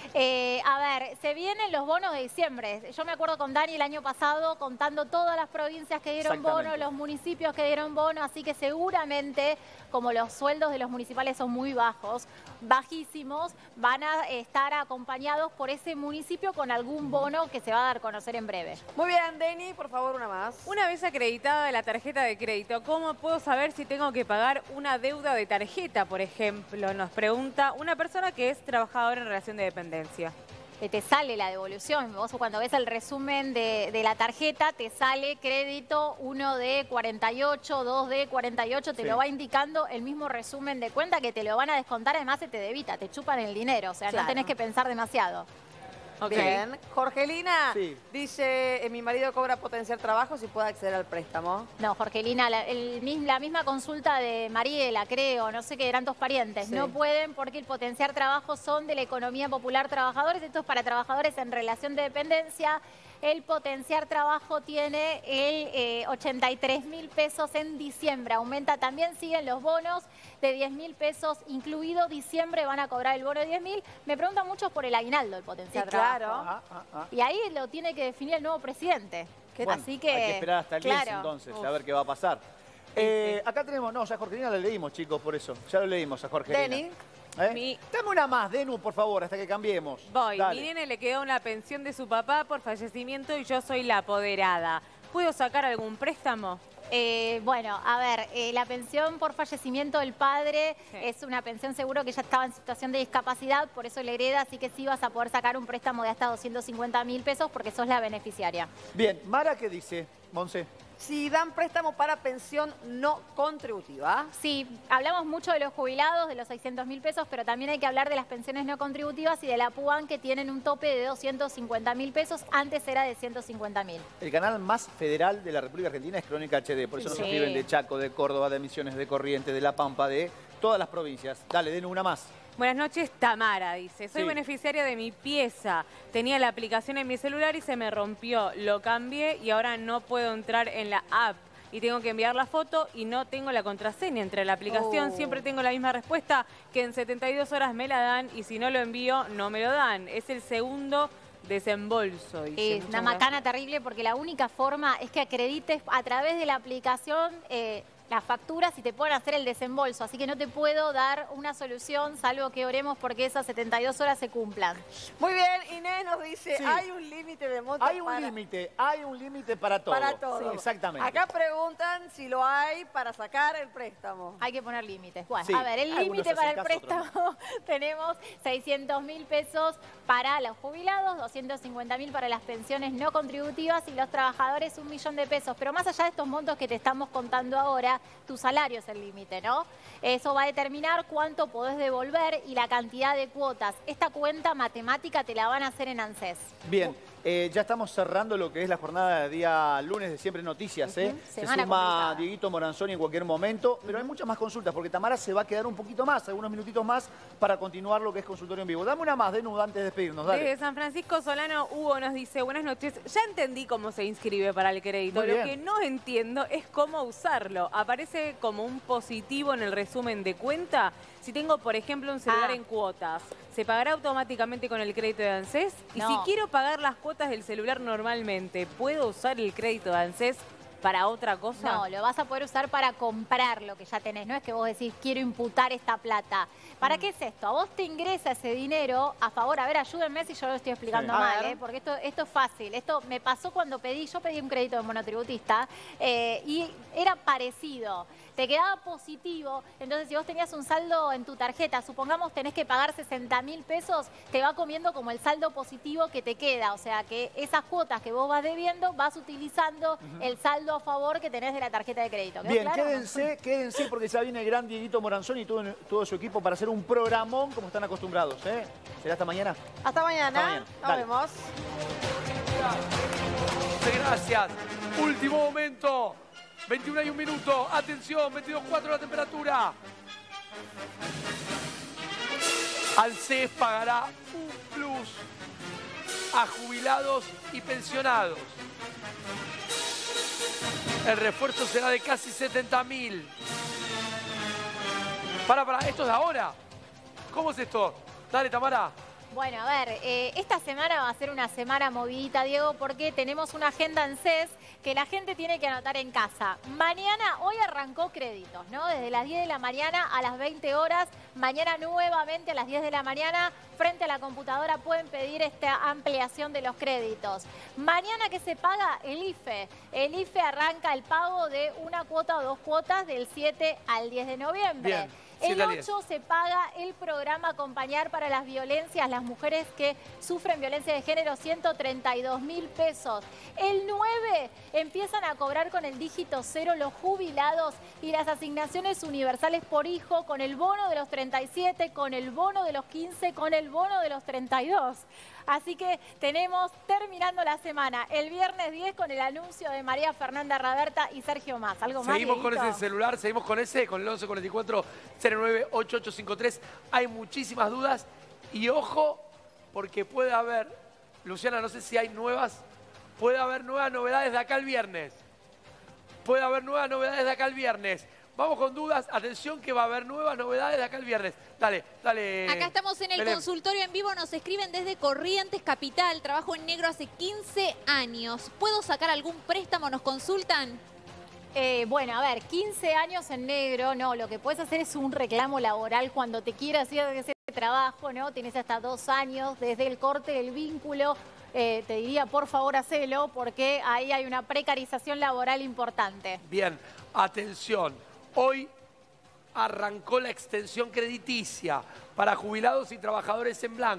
C: eh, a ver, se vienen los bonos de diciembre. Yo me acuerdo con Dani el año pasado contando todas las provincias que dieron bono,
A: Exactamente.
C: los municipios que dieron bono, así que seguramente, como los sueldos de los municipales son muy bajos, bajísimos, van a estar acompañados por ese municipio con algún bono que se va a dar a conocer en breve.
D: Muy bien, Deni, por favor, una más.
B: Una vez acreditada la tarjeta de crédito, ¿cómo puedo saber si tengo que pagar una deuda de tarjeta, por ejemplo? Nos pregunta una persona que es trabajadora en relación de dependencia.
C: Eh, Te sale la devolución. Vos cuando ves el resumen de, de la tarjeta, te sale crédito uno de cuarenta y ocho, dos de cuarenta y ocho, te
A: Sí.
C: lo va indicando el mismo resumen de cuenta que te lo van a descontar, además se te debita, te chupan el dinero, o sea,
D: Claro.
C: no tenés que pensar demasiado.
B: Ok.
D: Bien. Jorgelina
A: Sí.
D: dice, eh, mi marido cobra potenciar trabajo si puede acceder al préstamo.
C: No, Jorgelina, la, el mis- la misma consulta de Mariela, creo, no sé qué, eran dos parientes.
D: Sí.
C: No pueden porque el potenciar trabajo son de la economía popular trabajadores. Esto es para trabajadores en relación de dependencia. El potenciar trabajo tiene el eh, ochenta y tres mil pesos en diciembre. Aumenta también, siguen los bonos de diez mil pesos, incluido diciembre van a cobrar el bono de diez mil. Me preguntan muchos por el aguinaldo, el potenciar
D: Sí,
C: trabajo.
D: claro.
A: Ah, ah, ah.
C: Y ahí lo tiene que definir el nuevo presidente.
A: Bueno,
C: Así que,
A: hay que esperar hasta el diez
C: claro.
A: entonces,
C: Uf.
A: a ver qué va a pasar. Eh, acá tenemos, no, ya a Jorgelina le leímos, chicos, por eso. Ya lo leímos a Jorgelina.
D: Deni.
A: ¿Eh?
B: Mi-
A: Dame una más, Denu, por favor, hasta que cambiemos.
B: Voy,
A: Dale.
B: mi nene le quedó una pensión de su papá por fallecimiento y yo soy la apoderada. ¿Puedo sacar algún préstamo?
C: Eh, bueno, a ver, eh, la pensión por fallecimiento del padre
B: Sí.
C: es una pensión seguro que ya estaba en situación de discapacidad, por eso le hereda, así que sí vas a poder sacar un préstamo de hasta doscientos cincuenta mil pesos porque sos la beneficiaria.
A: Bien, Mara, ¿qué dice, Monse?
D: si dan préstamo para pensión no contributiva.
C: Sí, hablamos mucho de los jubilados, de los seiscientos mil pesos, pero también hay que hablar de las pensiones no contributivas y de la PUAN, que tienen un tope de doscientos cincuenta mil pesos, antes era de ciento cincuenta mil.
A: El canal más federal de la República Argentina es Crónica H D, por eso nos
C: Sí.
A: escriben de Chaco, de Córdoba, de Misiones, de Corrientes, de La Pampa, de todas las provincias. Dale, den una más.
B: Buenas noches, Tamara, dice. Soy
A: Sí.
B: beneficiaria de mi pieza. Tenía la aplicación en mi celular y se me rompió. Lo cambié y ahora no puedo entrar en la app. Y tengo que enviar la foto y no tengo la contraseña entre la aplicación.
D: Oh.
B: Siempre tengo la misma respuesta, que en setenta y dos horas me la dan y si no lo envío, no me lo dan. Es el segundo desembolso, dice.
C: Es
B: Muchas
C: una macana terrible porque la única forma es que acredites a través de la aplicación eh, las facturas y te pueden hacer el desembolso. Así que no te puedo dar una solución, salvo que oremos porque esas setenta y dos horas se cumplan.
D: Muy bien, Inés nos dice,
A: Sí.
D: hay un límite de monto
A: Hay un
D: para...
A: límite, hay un límite para todo.
D: Para todo.
A: Sí, exactamente.
D: Acá preguntan si lo hay para sacar el préstamo.
C: Hay que poner límites. Bueno,
A: Sí,
C: a ver, el
A: algunos
C: límite para el
A: hacen caso,
C: préstamo tenemos seiscientos mil pesos para los jubilados, doscientos cincuenta mil para las pensiones no contributivas y los trabajadores un millón de pesos. Pero más allá de estos montos que te estamos contando ahora, tu salario es el límite, ¿no? Eso va a determinar cuánto podés devolver y la cantidad de cuotas. Esta cuenta matemática te la van a hacer en ANSES.
A: Bien, eh, ya estamos cerrando lo que es la jornada de día lunes de Siempre Noticias. ¿eh? Se
C: Semana
A: suma
C: complicada.
A: Dieguito Moranzoni en cualquier momento, pero hay muchas más consultas porque Tamara se va a quedar un poquito más, algunos minutitos más, para continuar lo que es consultorio en vivo. Dame una más, Denu, antes de despedirnos, dale.
B: Desde San Francisco Solano, Hugo nos dice, buenas noches, ya entendí cómo se inscribe para el crédito.
A: Muy
B: Lo
A: bien.
B: que no entiendo es cómo usarlo. Aparece como un positivo en el resumen de cuenta. Si tengo, por ejemplo, un celular
C: Ah.
B: en cuotas, ¿se pagará automáticamente con el crédito de ANSES? Y
C: No.
B: si quiero pagar las cuotas del celular normalmente, ¿puedo usar el crédito de ANSES para otra cosa?
C: No, lo vas a poder usar para comprar lo que ya tenés. No es que vos decís, quiero imputar esta plata. ¿Para
B: Mm.
C: qué es esto? A vos te ingresa ese dinero a favor. A ver, ayúdenme si yo lo estoy explicando
A: Sí.
D: A
C: mal,
D: ver.
C: ¿eh? Porque esto, esto es fácil. Esto me pasó cuando pedí, yo pedí un crédito de monotributista eh, y era parecido. Te quedaba positivo, entonces si vos tenías un saldo en tu tarjeta, supongamos tenés que pagar sesenta mil pesos, te va comiendo como el saldo positivo que te queda. O sea que esas cuotas que vos vas debiendo, vas utilizando el saldo a favor que tenés de la tarjeta de crédito. ¿Quedó
A: Bien,
C: claro?
A: quédense, quédense porque ya viene el gran Dieguito Moranzoni y todo, todo su equipo para hacer un programón como están acostumbrados. ¿eh? ¿Será hasta mañana?
D: Hasta mañana.
A: Hasta mañana.
D: Nos
A: Dale.
D: vemos.
E: Gracias. Último momento. veintiuno y un minuto. Atención, veintidós cuatro la temperatura. ANSES pagará un plus a jubilados y pensionados. El refuerzo será de casi setenta mil. Para, para, esto es de ahora. ¿Cómo es esto? Dale, Tamara.
C: Bueno, a ver, eh, esta semana va a ser una semana movidita, Diego, porque tenemos una agenda ANSES que la gente tiene que anotar en casa. Mañana, hoy arrancó créditos, ¿no? Desde las diez de la mañana a las veinte horas. Mañana nuevamente a las diez de la mañana, frente a la computadora pueden pedir esta ampliación de los créditos. Mañana, ¿qué se paga? El I F E. El I F E arranca el pago de una cuota o dos cuotas del siete al diez de noviembre.
E: Bien.
C: El
E: siete al diez.
C: ocho se paga el programa Acompañar para las Violencias, las mujeres que sufren violencia de género, ciento treinta y dos mil pesos. El nueve empiezan a cobrar con el dígito cero los jubilados y las asignaciones universales por hijo, con el bono de los treinta y siete, con el bono de los quince, con el bono de los treinta y dos. Así que tenemos, terminando la semana, el viernes diez con el anuncio de María Fernanda Raberta y Sergio Más. ¿Algo más,
E: Seguimos con
C: Dieguito?
E: ese celular, seguimos con ese, con el once cuarenta y cuatro cero nueve ocho ocho cinco tres. Hay muchísimas dudas y ojo, porque puede haber, Luciana, no sé si hay nuevas, puede haber nuevas novedades de acá el viernes. Puede haber nuevas novedades de acá el viernes. Vamos con dudas, atención que va a haber nuevas novedades de acá el viernes. Dale, dale.
G: Acá estamos en el
E: Belén.
G: consultorio en vivo, nos escriben desde Corrientes Capital, trabajo en negro hace quince años. ¿Puedo sacar algún préstamo? ¿Nos consultan?
C: Eh, bueno, a ver, quince años en negro, no, lo que puedes hacer es un reclamo laboral cuando te quieras ir de ese trabajo, ¿no? Tienes hasta dos años desde el corte del vínculo. Eh, te diría, por favor, hacelo, porque ahí hay una precarización laboral importante.
E: Bien, atención. Hoy arrancó la extensión crediticia para jubilados y trabajadores en blanco.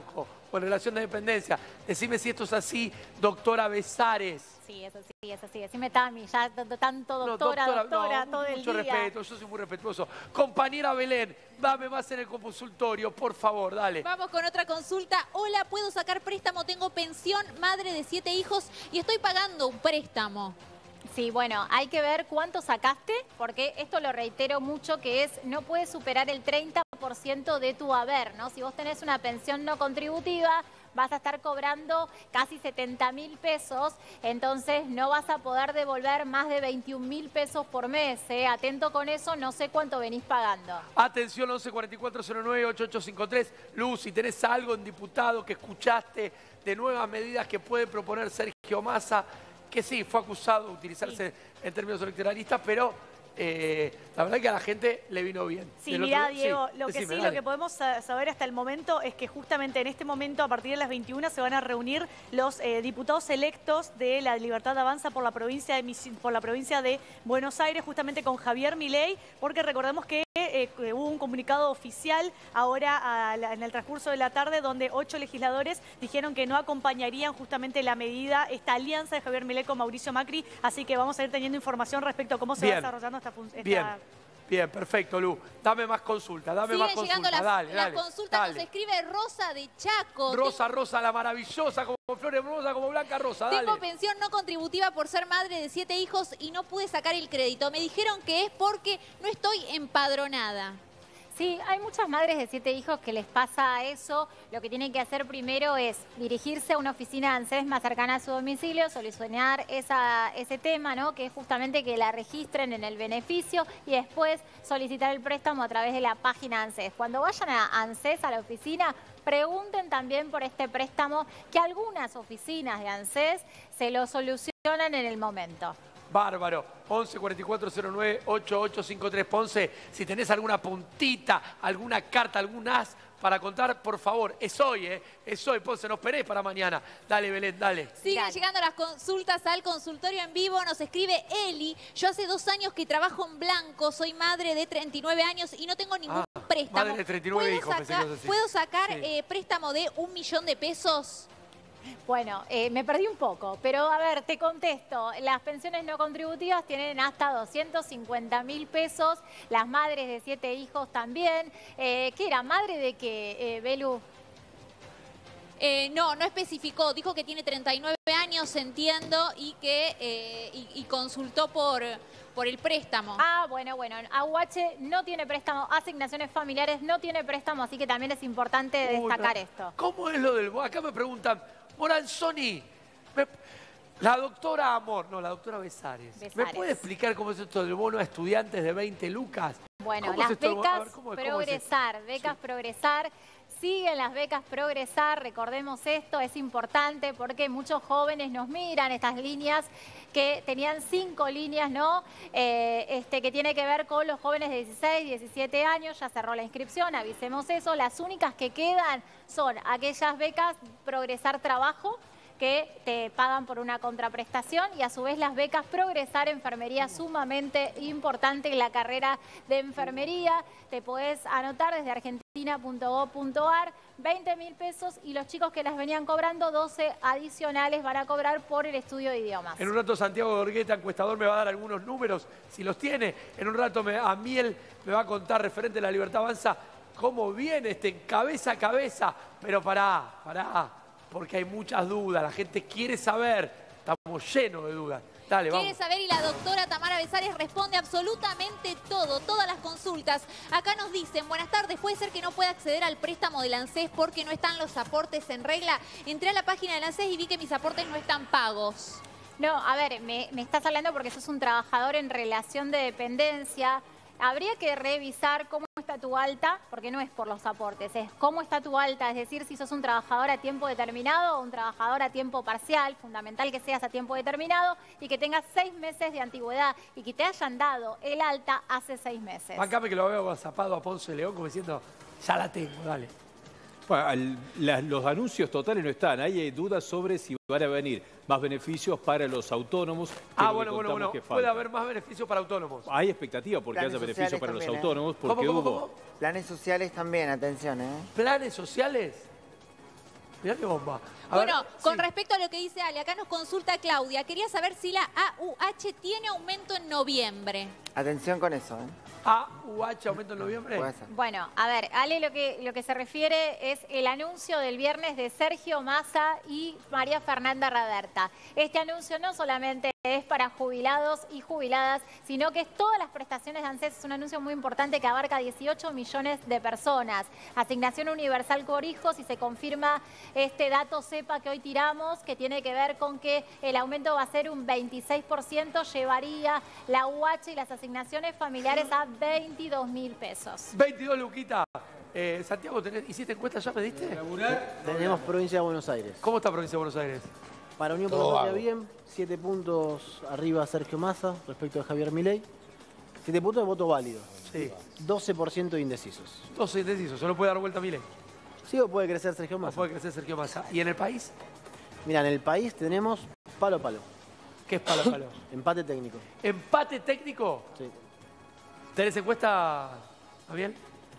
E: o en relación de dependencia. Decime si esto es así, doctora Besares.
C: Sí, es así, es así. Decime Tami, ya tanto doctora,
E: no, doctora,
C: doctora,
E: no,
C: todo el
E: mucho
C: día.
E: respeto, yo soy muy respetuoso. Compañera Belén, dame más en el consultorio, por favor, dale.
G: Vamos con otra consulta. Hola, ¿puedo sacar préstamo? Tengo pensión, madre de siete hijos y estoy pagando un préstamo.
C: Sí, bueno, hay que ver cuánto sacaste, porque esto lo reitero mucho, que es no puedes superar el treinta por ciento de tu haber, ¿no? Si vos tenés una pensión no contributiva, vas a estar cobrando casi setenta mil pesos, entonces no vas a poder devolver más de veintiún mil pesos por mes, ¿eh? Atento con eso, no sé cuánto venís pagando.
E: Atención, once cuarenta y cuatro cero nueve ocho ocho cinco tres. Luz, si tenés algo en diputado que escuchaste de nuevas medidas que puede proponer Sergio Massa, que sí, fue acusado de utilizarse sí. en términos electoralistas, pero eh, la verdad que a la gente le vino bien.
H: Sí, mirá,
E: otro...
H: Diego,
E: sí,
H: lo que
E: decime,
H: sí,
E: dale.
H: lo que podemos saber hasta el momento es que justamente en este momento, a partir de las veintiuna, se van a reunir los eh, diputados electos de la Libertad Avanza por la provincia de, por la provincia de Buenos Aires, justamente con Javier Milei, porque recordemos que Eh, hubo un comunicado oficial ahora a la, en el transcurso de la tarde donde ocho legisladores dijeron que no acompañarían justamente la medida, esta alianza de Javier Milei con Mauricio Macri, así que vamos a ir teniendo información respecto a cómo se
E: Bien.
H: va desarrollando esta función.
E: Bien. Bien, perfecto, Lu. Dame más consultas, dame
G: Siguen
E: más consultas.
G: llegando las,
E: dale,
G: las
E: dale,
G: consultas,
E: dale.
G: nos escribe Rosa de Chaco.
E: Rosa, Rosa, la maravillosa, como Flores Rosa, como Blanca Rosa, dale.
G: Tengo pensión no contributiva por ser madre de siete hijos y no pude sacar el crédito. Me dijeron que es porque no estoy empadronada.
C: Sí, hay muchas madres de siete hijos que les pasa eso. Lo que tienen que hacer primero es dirigirse a una oficina de ANSES más cercana a su domicilio, solucionar esa, ese tema, ¿no? Que es justamente que la registren en el beneficio y después solicitar el préstamo a través de la página ANSES. Cuando vayan a ANSES, a la oficina, pregunten también por este préstamo, que algunas oficinas de ANSES se lo solucionan en el momento.
E: Bárbaro. once cuarenta y cuatro cero nueve ocho ocho cinco tres. Ponce, si tenés alguna puntita, alguna carta, algún as para contar, por favor. Es hoy, ¿eh? Es hoy, Ponce, no esperés para mañana. Dale, Belén, dale.
G: Siguen
C: Dale.
G: llegando las consultas al consultorio en vivo. Nos escribe Eli. Yo hace dos años que trabajo en blanco. Soy madre de treinta y nueve años y no tengo ningún
E: Ah,
G: préstamo.
E: madre de treinta y nueve
G: ¿Puedo
E: hijos, pensé que
G: sacar,
E: ibas a decir.
G: ¿puedo sacar
E: Sí.
G: eh, préstamo de un millón de pesos?
C: Bueno, eh, me perdí un poco, pero a ver, te contesto. Las pensiones no contributivas tienen hasta doscientos cincuenta mil pesos, las madres de siete hijos también. Eh, ¿Qué era? ¿Madre de qué, eh, Belu?
G: Eh, no, no especificó. Dijo que tiene treinta y nueve años, entiendo, y que eh, y, y consultó por, por el préstamo.
C: Ah, bueno, bueno. A U H no tiene préstamo, asignaciones familiares no tiene préstamo, así que también es importante destacar
E: Uy,
C: esto.
E: ¿Cómo es lo del... Acá me preguntan, Moranzoni, me- la doctora Amor, no, la doctora Besares. ¿Me
C: Besares.
E: puede explicar cómo es esto del bono a estudiantes de veinte lucas?
C: Bueno,
E: ¿Cómo es
C: las
E: esto del bono? A
C: becas
E: ver, ¿cómo es? ¿Cómo es esto?
C: Progresar, becas Progresar. Siguen las becas Progresar, recordemos esto, es importante porque muchos jóvenes nos miran estas líneas que tenían cinco líneas, ¿no? Eh, este, que tiene que ver con los jóvenes de dieciséis, diecisiete años, ya cerró la inscripción, avisemos eso. Las únicas que quedan son aquellas becas Progresar Trabajo, que te pagan por una contraprestación, y a su vez las becas Progresar Enfermería, sumamente importante en la carrera de enfermería. Te podés anotar desde argentina punto gob punto ar, veinte mil pesos, y los chicos que las venían cobrando, doce adicionales van a cobrar por el estudio de idiomas.
E: En un rato Santiago Gorgueta, encuestador, me va a dar algunos números, si los tiene. En un rato me, a Miel me va a contar, referente a la Libertad Avanza, cómo viene este cabeza a cabeza. Pero pará, pará, porque hay muchas dudas, la gente quiere saber, estamos llenos de dudas. Dale,
G: Quiere
E: vamos.
G: saber y la doctora Tamara Besares responde absolutamente todo, todas las consultas. Acá nos dicen, buenas tardes, ¿puede ser que no pueda acceder al préstamo del ANSES porque no están los aportes en regla? Entré a la página del ANSES y vi que mis aportes no están pagos.
C: No, a ver, me, me estás hablando porque sos un trabajador en relación de dependencia. Habría que revisar cómo está tu alta, porque no es por los aportes, es cómo está tu alta, es decir, si sos un trabajador a tiempo determinado o un trabajador a tiempo parcial. Fundamental que seas a tiempo determinado y que tengas seis meses de antigüedad y que te hayan dado el alta hace seis meses.
E: Bancame que lo veo agazapado a Ponce León como diciendo, ya la tengo, dale.
F: Bueno, al- la- los anuncios totales no están. Ahí hay dudas sobre si van a venir más beneficios para los autónomos. que
E: Ah,
F: lo que
E: bueno, bueno,
F: contamos
E: bueno.
F: que
E: Puede
F: falta.
E: haber más beneficios para autónomos.
F: Hay expectativa porque
I: Planes
F: haya beneficios
I: sociales
F: para los
I: también, ¿eh?
F: autónomos, porque
E: ¿Cómo, cómo,
F: hubo...
E: cómo?
I: Planes sociales también, atención, ¿eh?
E: ¿Planes sociales?
I: Mirá qué bomba. A
G: Bueno,
I: ver,
G: con
I: sí.
G: respecto a lo que dice Ale, acá nos consulta Claudia. Quería saber si la A U H tiene aumento en noviembre.
J: Atención con eso, ¿eh?
I: A U H aumento en noviembre.
J: Puede ser.
C: Bueno, a ver, Ale lo que, lo que se refiere es el anuncio del viernes de Sergio Massa y María Fernanda Raberta. Este anuncio no solamente es para jubilados y jubiladas, sino que es todas las prestaciones de ANSES. Es un anuncio muy importante que abarca dieciocho millones de personas. Asignación universal por hijos, y se confirma este dato cepa que hoy tiramos, que tiene que ver con que el aumento va a ser un veintiséis por ciento, llevaría la U H y las asignaciones familiares a veintidós mil pesos.
I: veintidós luquitas. Eh, Santiago, ¿tenés, ¿hiciste encuesta ya, me diste?
K: Tenemos provincia de Buenos Aires.
I: ¿Cómo está provincia de Buenos Aires?
K: Para Unión por la Patria bien, siete puntos arriba Sergio Massa respecto de Javier Milei. siete puntos de voto válido.
I: Sí.
K: doce por ciento de indecisos.
I: doce indecisos, solo puede dar vuelta a Milei.
K: ¿Sí o puede crecer Sergio
I: No
K: Massa?
I: puede crecer Sergio Massa. ¿Y en el país?
K: Mira, en el país tenemos palo a palo.
I: ¿Qué es palo a palo?
K: Empate técnico.
I: ¿Empate técnico?
K: Sí.
I: ¿Tenés encuesta, Javier?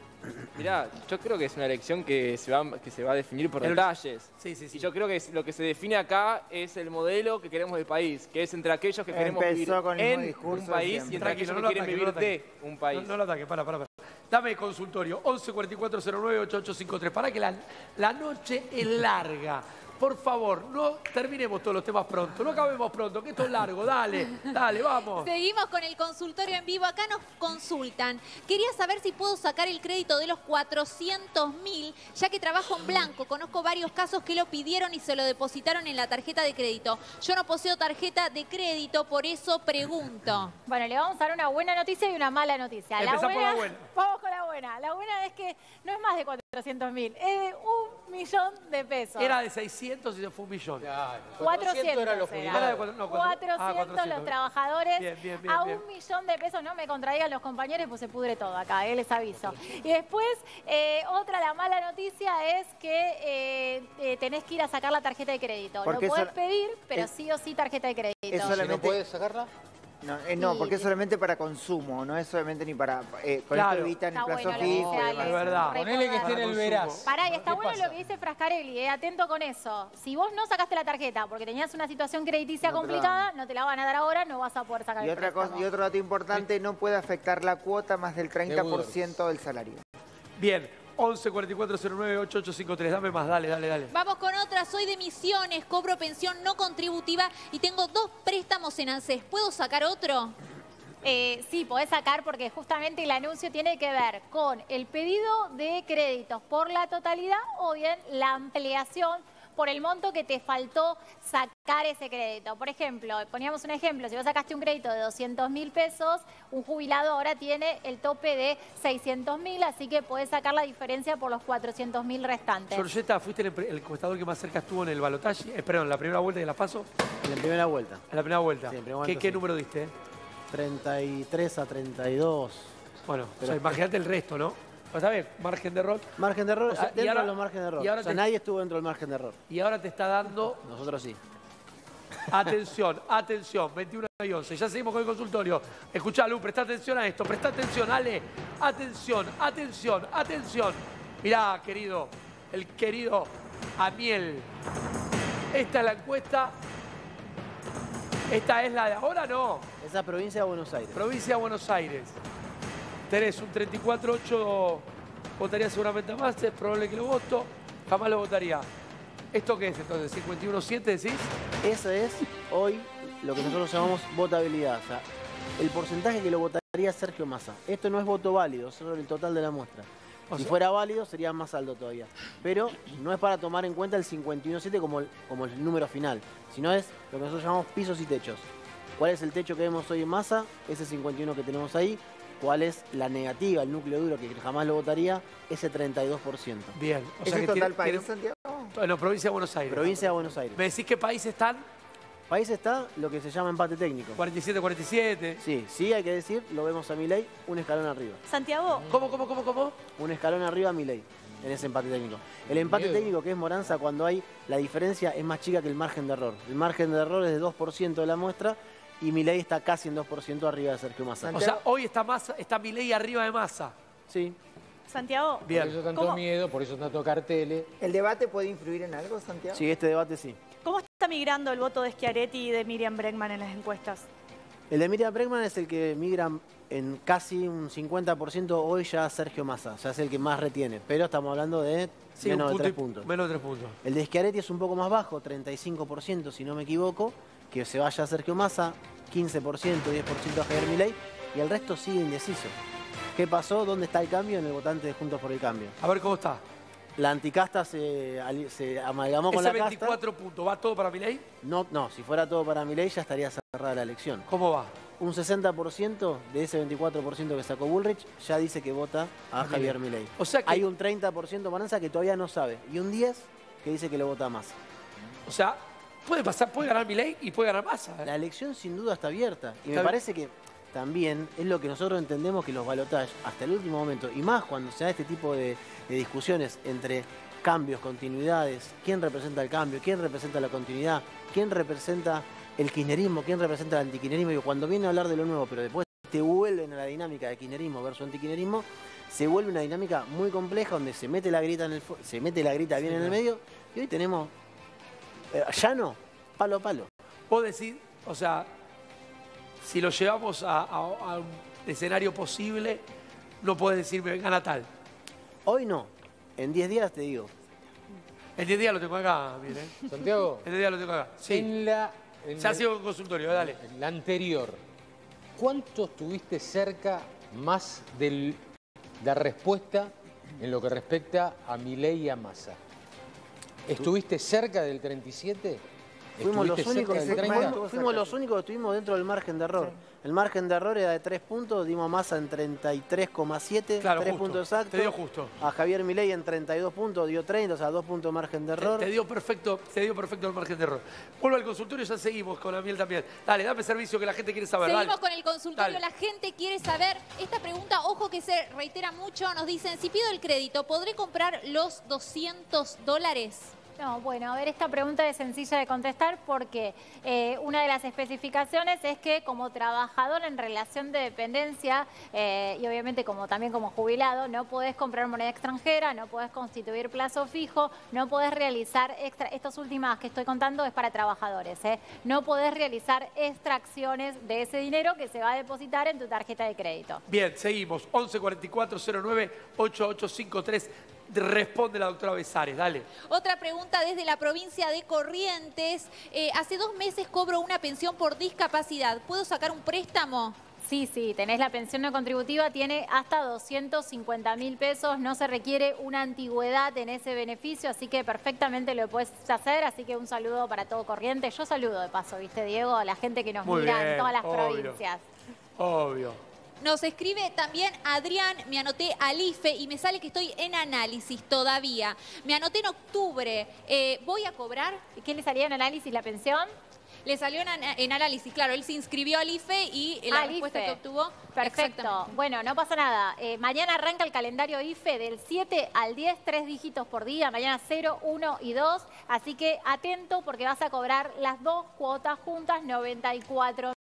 L: Mirá, yo creo que es una elección que se va, que se va a definir por
I: El-
L: detalles.
I: Sí, sí, sí.
L: Y yo creo que es- lo que se define acá es el modelo que queremos del país, que es entre aquellos que queremos
J: Empezó
L: vivir
J: con el mismo
L: en
J: discurso
L: un
J: de
L: país
J: siempre.
L: y entre
I: Tranquilo,
L: aquellos
I: no
L: que
I: lo
L: quieren
I: ataque,
L: vivir
I: no lo ataque.
L: de un país.
I: No, no lo ataque, para, para, para. Dame consultorio, once cuarenta y cuatro cero nueve ocho ocho cinco tres. Para que la, la noche es larga. Por favor, no terminemos todos los temas pronto. No acabemos pronto, que esto es largo. Dale, dale, vamos.
G: Seguimos con el consultorio en vivo. Acá nos consultan. Quería saber si puedo sacar el crédito de los cuatrocientos mil, ya que trabajo en blanco. Conozco varios casos que lo pidieron y se lo depositaron en la tarjeta de crédito. Yo no poseo tarjeta de crédito, por eso pregunto.
C: Bueno, le vamos a dar una buena noticia y una mala noticia.
I: Empezá por la buena.
C: Vamos con la buena. La buena es que no es más de cuatrocientos mil, es de un millón de pesos.
I: Era de seiscientos y se fue un millón.
C: cuatrocientos
I: eran los
C: era.
I: jubilados. Era de cuatro- no, cuatro-
C: cuatrocientos,
I: ah, cuatrocientos.
C: los trabajadores.
I: Bien, bien, bien,
C: a
I: bien.
C: un millón de pesos, no me contradigan los compañeros, pues se pudre todo acá, eh, les aviso. Y después, eh, otra, la mala noticia es que eh, eh, tenés que ir a sacar la tarjeta de crédito. Lo
J: Porque
C: podés
J: eso-
C: pedir, pero
J: es-
C: sí o sí tarjeta de crédito.
J: Es solamente...
K: sacarla?
J: No, eh, no,
C: Sí,
J: porque es
C: sí.
J: solamente para consumo, no es solamente ni para... eh, con
I: Claro.
J: esto evitan el
C: Está
J: plazo
C: bueno lo que
J: fijo
C: dice
J: y
C: Ale,
J: demás.
I: Es verdad.
C: Ponele que esté en el
I: veraz.
C: Pará, y está bueno lo que dice Frascarelli, eh, atento con eso. Si vos no sacaste la tarjeta porque tenías una situación crediticia
J: No te la
C: complicada, no te la van a dar ahora, no vas a poder sacar
J: Y,
C: el
J: otra cosa,
C: préstamo.
J: y otro dato importante, no puede afectar la cuota más del treinta por ciento del salario.
I: Bien, once cuarenta y cuatro cero nueve ocho ocho cinco tres. Dame más, dale, dale, dale.
G: Vamos con otra. Soy de Misiones, cobro pensión no contributiva y tengo dos préstamos en ANSES. ¿Puedo sacar otro?
C: Eh, sí, podés sacar porque justamente el anuncio tiene que ver con el pedido de créditos por la totalidad o bien la ampliación por el monto que te faltó sacar ese crédito. Por ejemplo, poníamos un ejemplo, si vos sacaste un crédito de doscientos mil pesos, un jubilado ahora tiene el tope de seiscientos mil, así que podés sacar la diferencia por los cuatrocientos mil restantes.
I: Georgetta, fuiste el, el encuestador que más cerca estuvo en el balotaje. Eh, perdón, la primera vuelta y la paso.
K: En la primera vuelta.
I: En la primera vuelta.
K: Sí, en primera
I: ¿Qué,
K: vuelta,
I: qué
K: sí.
I: número diste?
K: treinta y tres a treinta y dos.
I: Bueno,
K: Pero-
I: o sea, imagínate el resto, ¿no? Pues, ¿sabes? Margen de error.
K: Margen de error,
I: O sea, y
K: dentro
I: ahora-
K: de los márgenes de error.
I: y ahora
K: O sea,
I: te-
K: nadie estuvo dentro del margen de error.
I: Y ahora te está dando...
K: Nosotros sí.
I: Atención, atención, veintiuno y once. Ya seguimos con el consultorio. Escuchá, Lu, presta atención a esto. Presta atención, Ale. Atención, atención, atención. Mirá, querido, el querido Amiel. Esta es la encuesta. ¿Esta es la de ahora? No.
K: Esa provincia de Buenos Aires.
I: Provincia de Buenos Aires. Tenés un treinta y cuatro ocho, votaría seguramente a más, es probable que lo voto. Jamás lo votaría. ¿Esto qué es entonces? ¿cincuenta y uno siete decís?
K: Esa es hoy lo que nosotros llamamos votabilidad. O sea, el porcentaje que lo votaría Sergio Massa. Esto no es voto válido, es solo el total de la muestra.
I: O
K: Si
I: sea-
K: fuera válido sería más alto todavía. Pero no es para tomar en cuenta el cincuenta y uno siete como el, como el número final, sino es lo que nosotros llamamos pisos y techos. ¿Cuál es el techo que vemos hoy en Massa? Ese cincuenta y uno que tenemos ahí. ¿Cuál es la negativa, el núcleo duro que jamás lo votaría? Ese treinta y dos por ciento.
I: Bien. O
J: ¿Es
I: sea
J: el
I: que
J: total
I: tiene-
J: país,
I: tiene-
J: Santiago?
I: Bueno, provincia de Buenos Aires.
K: Provincia de Buenos Aires.
I: ¿Me decís qué país están?
K: País está lo que se llama empate técnico.
I: cuarenta y siete cuarenta y siete.
K: Sí, sí hay que decir, lo vemos a Milei un escalón arriba.
H: Santiago,
I: ¿Cómo, cómo, cómo, cómo?
K: Un escalón arriba a Milei en ese empate técnico. El empate técnico que es Moranza cuando hay la diferencia es más chica que el margen de error. El margen de error es de dos por ciento de la muestra y Milei está casi en dos por ciento arriba de Sergio Massa.
I: O sea, hoy está Massa, está Milei arriba de Massa.
K: Sí.
H: Santiago.
I: Bien.
M: Por eso tanto
H: ¿Cómo?
M: miedo, por eso tanto carteles.
J: ¿El debate puede influir en algo, Santiago?
K: Sí, este debate sí.
H: ¿Cómo está migrando el voto de Schiaretti y de Miriam Bregman en las encuestas?
K: El de Miriam Bregman es el que migra en casi un cincuenta por ciento hoy ya Sergio Massa, o sea, es el que más retiene, pero estamos hablando de
I: Sí,
K: menos
I: un
K: de tres
I: punto y-
K: puntos.
I: Menos de tres puntos.
K: El de Schiaretti es un poco más bajo, treinta y cinco por ciento si no me equivoco, que se vaya a Sergio Massa, quince por ciento, diez por ciento a Javier Milei, y el resto sigue indeciso. ¿Qué pasó? ¿Dónde está el cambio? En el votante de Juntos por el Cambio.
I: A ver cómo está.
K: La anticasta se, ali- se amalgamó con
I: Ese
K: la casta.
I: veinticuatro puntos, ¿va todo para Milei?
K: No, no, si fuera todo para Milei ya estaría cerrada la elección.
I: ¿Cómo va?
K: Un sesenta por ciento de ese veinticuatro por ciento que sacó Bullrich ya dice que vota a
I: A
K: Javier
I: Milei.
K: Milei.
I: O sea que-
K: Hay un treinta por ciento Bonanza que todavía no sabe y un diez por ciento que dice que lo vota más.
I: O sea, puede pasar, puede ganar Milei y puede ganar Massa. ¿eh?
K: La elección sin duda está abierta y
I: Está
K: me parece que también es lo que nosotros entendemos que los balotajes hasta el último momento y más cuando se da este tipo de, de discusiones entre cambios, continuidades, quién representa el cambio, quién representa la continuidad, quién representa el kirchnerismo, quién representa el antikirchnerismo, y cuando viene a hablar de lo nuevo, pero después te vuelven a la dinámica de kirchnerismo versus antikirchnerismo, se vuelve una dinámica muy compleja donde se mete la grita en el fu- se mete la grita bien
I: Sí,
K: en el
I: claro.
K: medio y hoy tenemos eh, llano, palo a palo.
I: Vos decís, o sea, si lo llevamos a, a- a un escenario posible, no puedes decirme gana tal.
K: Hoy no, en diez días te digo.
I: En diez días lo tengo acá, mire.
M: Santiago,
I: En diez días lo tengo acá. Sí.
M: en la... en
I: Se ha
M: la-
I: sido un consultorio, dale.
M: en la anterior, ¿cuánto estuviste cerca más de la respuesta en lo que respecta a Milei y a Massa? ¿Estuviste cerca del treinta y siete?
K: Fuimos los,
M: ¿Estuviste
K: únicos,
M: cerca del
K: fuimos-
M: treinta?
K: fuimos los únicos que estuvimos dentro del margen de error. El margen de error era de tres puntos, dimos a Massa en treinta y tres coma siete,
I: Claro,
K: tres
I: justo.
K: puntos exactos.
I: Te dio justo.
K: A Javier Milei en treinta y dos puntos, dio treinta, o sea, dos puntos de margen de error.
I: Te, te dio perfecto, te dio perfecto el margen de error. Vuelvo al consultorio y ya seguimos con Amiel también. Dale, dame servicio que la gente quiere saber.
G: Seguimos
I: dale.
G: con el consultorio.
I: Dale.
G: La gente quiere saber esta pregunta. Ojo que se reitera mucho. Nos dicen, si pido el crédito, ¿podré comprar los doscientos dólares?
C: No, bueno, a ver, esta pregunta es sencilla de contestar porque eh, una de las especificaciones es que como trabajador en relación de dependencia eh, y obviamente como también como jubilado, no podés comprar moneda extranjera, no podés constituir plazo fijo, no podés realizar extra, estas últimas que estoy contando es para trabajadores, ¿eh? No podés realizar extracciones de ese dinero que se va a depositar en tu tarjeta de crédito.
I: Bien, seguimos. once cuarenta y cuatro cero nueve ochenta y ocho cincuenta y tres. Responde la doctora Besares, dale.
G: Otra pregunta desde la provincia de Corrientes. Eh, hace dos meses cobro una pensión por discapacidad. ¿Puedo sacar un préstamo?
C: Sí, sí, tenés la pensión no contributiva, tiene hasta doscientos cincuenta mil pesos, no se requiere una antigüedad en ese beneficio, así que perfectamente lo puedes hacer, así que un saludo para todo Corrientes. Yo saludo de paso, ¿viste, Diego? A la gente que nos
I: Muy
C: mira
I: bien,
C: en todas las
I: obvio.
C: provincias.
I: Obvio.
G: Nos escribe también Adrián, me anoté al I F E y me sale que estoy en análisis todavía. Me anoté en octubre, eh, ¿voy a cobrar?
C: ¿Quién le salía en análisis la pensión?
G: Le salió en, ana- en análisis, claro, él se inscribió al I F E y la
C: Al
G: respuesta
C: I F E.
G: que obtuvo...
C: Perfecto.
G: Exactamente.
C: Bueno, no pasa nada. Eh, mañana arranca el calendario I F E del siete al diez, tres dígitos por día. Mañana cero, uno y dos. Así que atento porque vas a cobrar las dos cuotas juntas, noventa y cuatro